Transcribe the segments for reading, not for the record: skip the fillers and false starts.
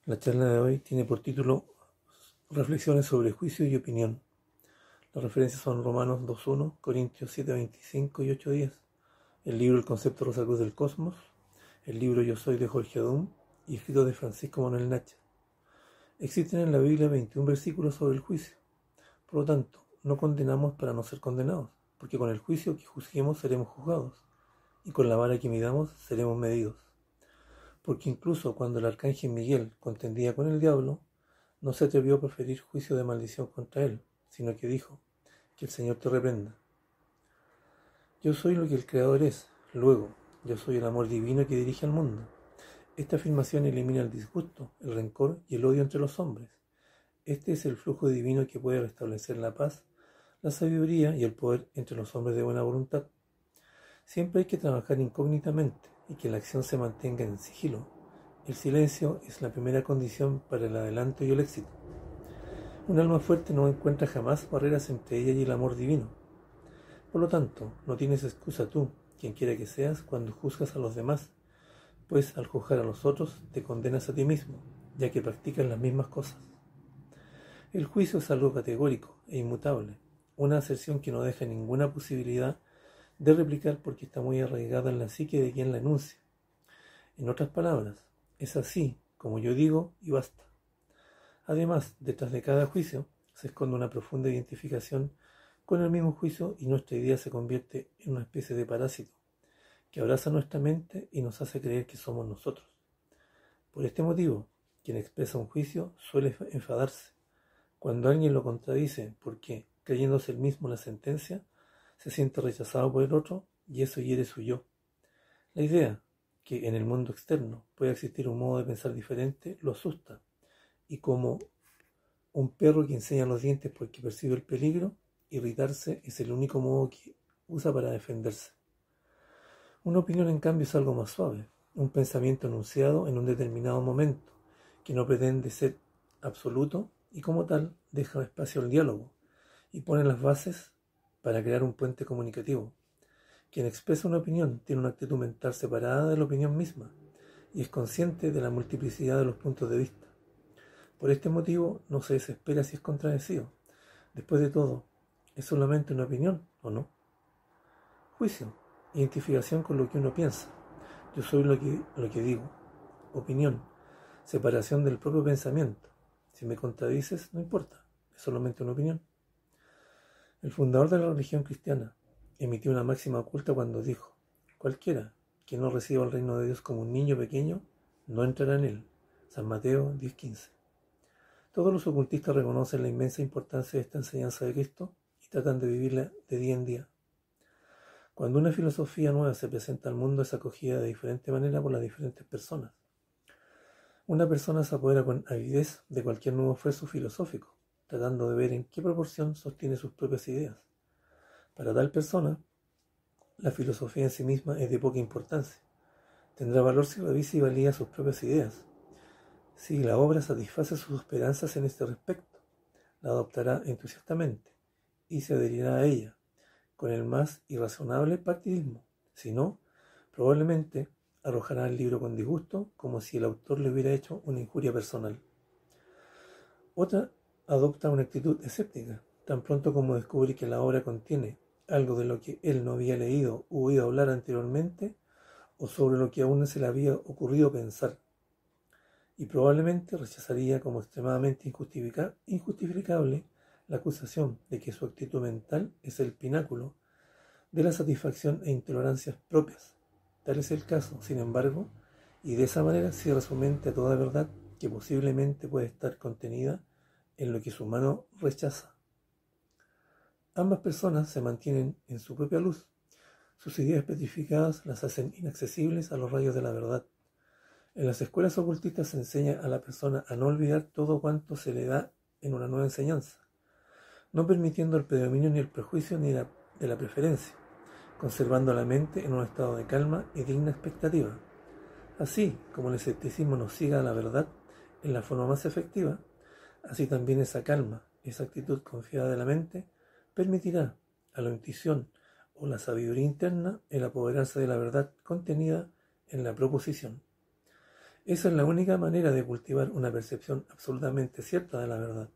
La charla de hoy tiene por título Reflexiones sobre juicio y opinión. Las referencias son Romanos 2.1, Corintios 7.25 y 8.10, el libro El concepto de los arcos del cosmos, el libro Yo soy de Jorge Adum y escrito de Francisco Manuel Nacha. Existen en la Biblia 21 versículos sobre el juicio. Por lo tanto, no condenamos para no ser condenados, porque con el juicio que juzguemos seremos juzgados, y con la vara que midamos seremos medidos. Porque incluso cuando el arcángel Miguel contendía con el diablo, no se atrevió a proferir juicio de maldición contra él, sino que dijo: que el Señor te reprenda. Yo soy lo que el Creador es, luego, yo soy el amor divino que dirige al mundo. Esta afirmación elimina el disgusto, el rencor y el odio entre los hombres. Este es el flujo divino que puede restablecer la paz, la sabiduría y el poder entre los hombres de buena voluntad. Siempre hay que trabajar incógnitamente y que la acción se mantenga en sigilo. El silencio es la primera condición para el adelanto y el éxito. Un alma fuerte no encuentra jamás barreras entre ella y el amor divino. Por lo tanto, no tienes excusa tú, quien quiera que seas, cuando juzgas a los demás, pues al juzgar a los otros te condenas a ti mismo, ya que practicas las mismas cosas. El juicio es algo categórico e inmutable, una aserción que no deja ninguna posibilidad de replicar porque está muy arraigada en la psique de quien la enuncia. En otras palabras, es así como yo digo y basta. Además, detrás de cada juicio se esconde una profunda identificación con el mismo juicio y nuestra idea se convierte en una especie de parásito que abraza nuestra mente y nos hace creer que somos nosotros. Por este motivo, quien expresa un juicio suele enfadarse cuando alguien lo contradice porque, creyéndose él mismo la sentencia, se siente rechazado por el otro y eso hiere su yo. La idea que en el mundo externo pueda existir un modo de pensar diferente lo asusta, y como un perro que enseña los dientes porque percibe el peligro, irritarse es el único modo que usa para defenderse. Una opinión, en cambio, es algo más suave, un pensamiento enunciado en un determinado momento, que no pretende ser absoluto y como tal deja espacio al diálogo y pone las bases para crear un puente comunicativo. Quien expresa una opinión tiene una actitud mental separada de la opinión misma y es consciente de la multiplicidad de los puntos de vista. Por este motivo no se desespera si es contradecido. Después de todo, ¿es solamente una opinión o no? Juicio, identificación con lo que uno piensa. Yo soy lo que digo. Opinión, separación del propio pensamiento. Si me contradices, no importa, es solamente una opinión. El fundador de la religión cristiana emitió una máxima oculta cuando dijo: cualquiera que no reciba el reino de Dios como un niño pequeño, no entrará en él. San Mateo 10:15. Todos los ocultistas reconocen la inmensa importancia de esta enseñanza de Cristo y tratan de vivirla de día en día. Cuando una filosofía nueva se presenta al mundo, es acogida de diferente manera por las diferentes personas. Una persona se apodera con avidez de cualquier nuevo esfuerzo filosófico, tratando de ver en qué proporción sostiene sus propias ideas. Para tal persona, la filosofía en sí misma es de poca importancia. Tendrá valor si revisa y valida sus propias ideas. Si la obra satisface sus esperanzas en este respecto, la adoptará entusiastamente y se adherirá a ella, con el más irrazonable partidismo. Si no, probablemente arrojará el libro con disgusto, como si el autor le hubiera hecho una injuria personal. Otra adopta una actitud escéptica, tan pronto como descubre que la obra contiene algo de lo que él no había leído o oído hablar anteriormente, o sobre lo que aún no se le había ocurrido pensar, y probablemente rechazaría como extremadamente injustificable la acusación de que su actitud mental es el pináculo de la satisfacción e intolerancias propias. Tal es el caso, sin embargo, y de esa manera cierra su mente a toda verdad que posiblemente puede estar contenida en lo que su mano rechaza. Ambas personas se mantienen en su propia luz. Sus ideas petrificadas las hacen inaccesibles a los rayos de la verdad. En las escuelas ocultistas se enseña a la persona a no olvidar todo cuanto se le da en una nueva enseñanza, no permitiendo el predominio ni el prejuicio ni de la preferencia, conservando la mente en un estado de calma y digna expectativa. Así como el escepticismo nos ciega a la verdad en la forma más efectiva, así también esa calma, esa actitud confiada de la mente, permitirá a la intuición o la sabiduría interna el apoderarse de la verdad contenida en la proposición. Esa es la única manera de cultivar una percepción absolutamente cierta de la verdad.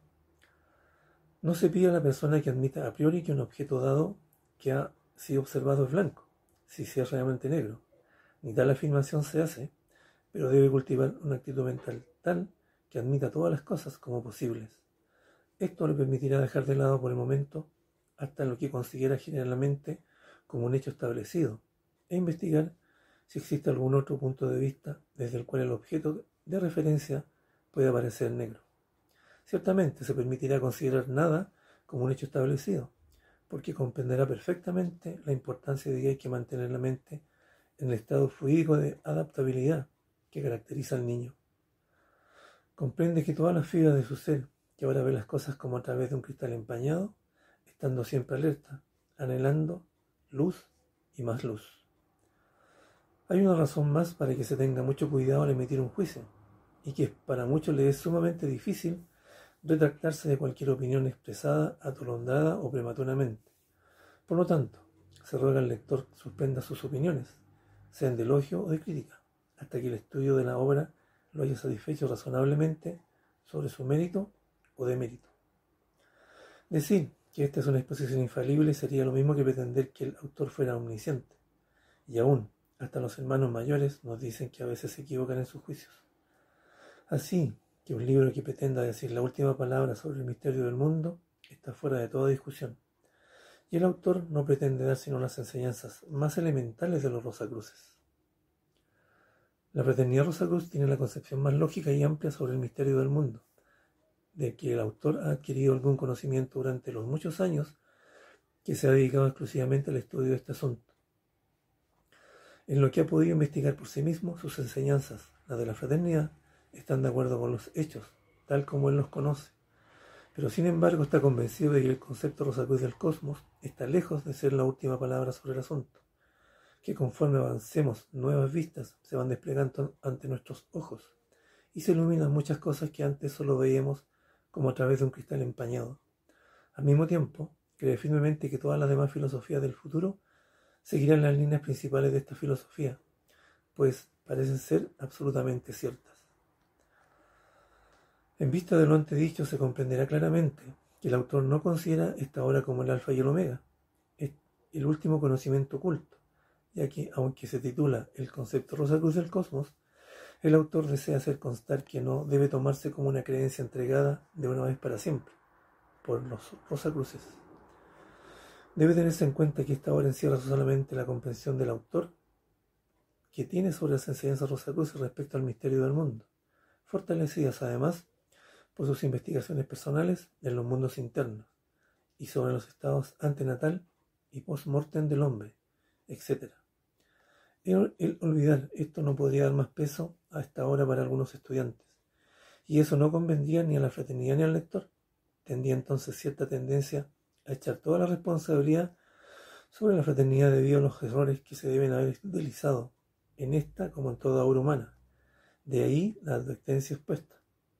No se pide a la persona que admita a priori que un objeto dado que ha sido observado es blanco, si es realmente negro. Ni tal afirmación se hace, pero debe cultivar una actitud mental tal que admita todas las cosas como posibles. Esto le permitirá dejar de lado por el momento hasta lo que considera generalmente como un hecho establecido e investigar si existe algún otro punto de vista desde el cual el objeto de referencia puede aparecer negro. Ciertamente se permitirá considerar nada como un hecho establecido, porque comprenderá perfectamente la importancia de que hay que mantener la mente en el estado fluídico de adaptabilidad que caracteriza al niño. Comprende que todas las fibras de su ser, que ahora ve las cosas como a través de un cristal empañado, estando siempre alerta, anhelando luz y más luz. Hay una razón más para que se tenga mucho cuidado al emitir un juicio, y que para muchos les es sumamente difícil retractarse de cualquier opinión expresada atolondrada o prematuramente. Por lo tanto, se ruega al lector suspenda sus opiniones, sean de elogio o de crítica, hasta que el estudio de la obra lo haya satisfecho razonablemente sobre su mérito o demérito. Decir que esta es una exposición infalible sería lo mismo que pretender que el autor fuera omnisciente, y aún hasta los hermanos mayores nos dicen que a veces se equivocan en sus juicios. Así que un libro que pretenda decir la última palabra sobre el misterio del mundo está fuera de toda discusión, y el autor no pretende dar sino las enseñanzas más elementales de los Rosacruces. La Fraternidad Rosacruz tiene la concepción más lógica y amplia sobre el misterio del mundo, de que el autor ha adquirido algún conocimiento durante los muchos años que se ha dedicado exclusivamente al estudio de este asunto. En lo que ha podido investigar por sí mismo, sus enseñanzas, las de la fraternidad, están de acuerdo con los hechos, tal como él los conoce, pero sin embargo está convencido de que el concepto Rosacruz del cosmos está lejos de ser la última palabra sobre el asunto, que conforme avancemos nuevas vistas se van desplegando ante nuestros ojos y se iluminan muchas cosas que antes solo veíamos como a través de un cristal empañado. Al mismo tiempo, cree firmemente que todas las demás filosofías del futuro seguirán las líneas principales de esta filosofía, pues parecen ser absolutamente ciertas. En vista de lo antedicho, se comprenderá claramente que el autor no considera esta obra como el alfa y el omega, el último conocimiento oculto, ya que, aunque se titula El concepto Rosacruz del cosmos, el autor desea hacer constar que no debe tomarse como una creencia entregada de una vez para siempre por los Rosacruces. Debe tenerse en cuenta que esta obra encierra solamente la comprensión del autor que tiene sobre las enseñanzas Rosacruces respecto al misterio del mundo, fortalecidas además por sus investigaciones personales en los mundos internos y sobre los estados antenatal y post-mortem del hombre, etc. El olvidar esto no podría dar más peso a esta obra para algunos estudiantes, y eso no convendría ni a la fraternidad ni al lector. Tendría entonces cierta tendencia a echar toda la responsabilidad sobre la fraternidad debido a los errores que se deben haber utilizado en esta como en toda obra humana. De ahí la advertencia expuesta.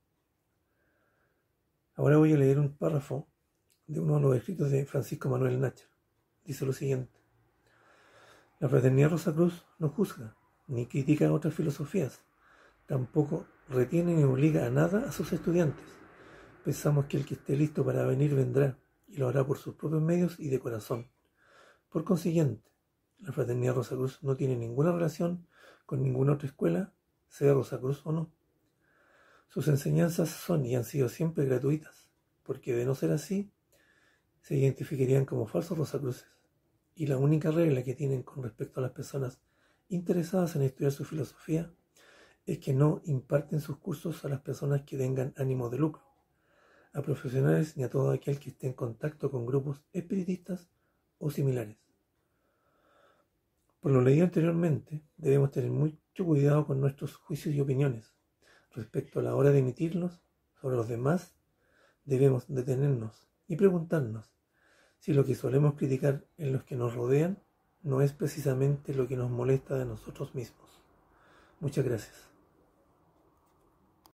Ahora voy a leer un párrafo de uno de los escritos de Francisco Manuel Nacher. Dice lo siguiente: la Fraternidad Rosacruz no juzga ni critica otras filosofías, tampoco retiene ni obliga a nada a sus estudiantes. Pensamos que el que esté listo para venir vendrá, y lo hará por sus propios medios y de corazón. Por consiguiente, la Fraternidad Rosacruz no tiene ninguna relación con ninguna otra escuela, sea Rosacruz o no. Sus enseñanzas son y han sido siempre gratuitas, porque de no ser así, se identificarían como falsos Rosacruces, y la única regla que tienen con respecto a las personas interesadas en estudiar su filosofía es que no imparten sus cursos a las personas que tengan ánimo de lucro, a profesionales ni a todo aquel que esté en contacto con grupos espiritistas o similares. Por lo leído anteriormente, debemos tener mucho cuidado con nuestros juicios y opiniones. Respecto a la hora de emitirlos sobre los demás, debemos detenernos y preguntarnos si lo que solemos criticar en los que nos rodean no es precisamente lo que nos molesta de nosotros mismos. Muchas gracias.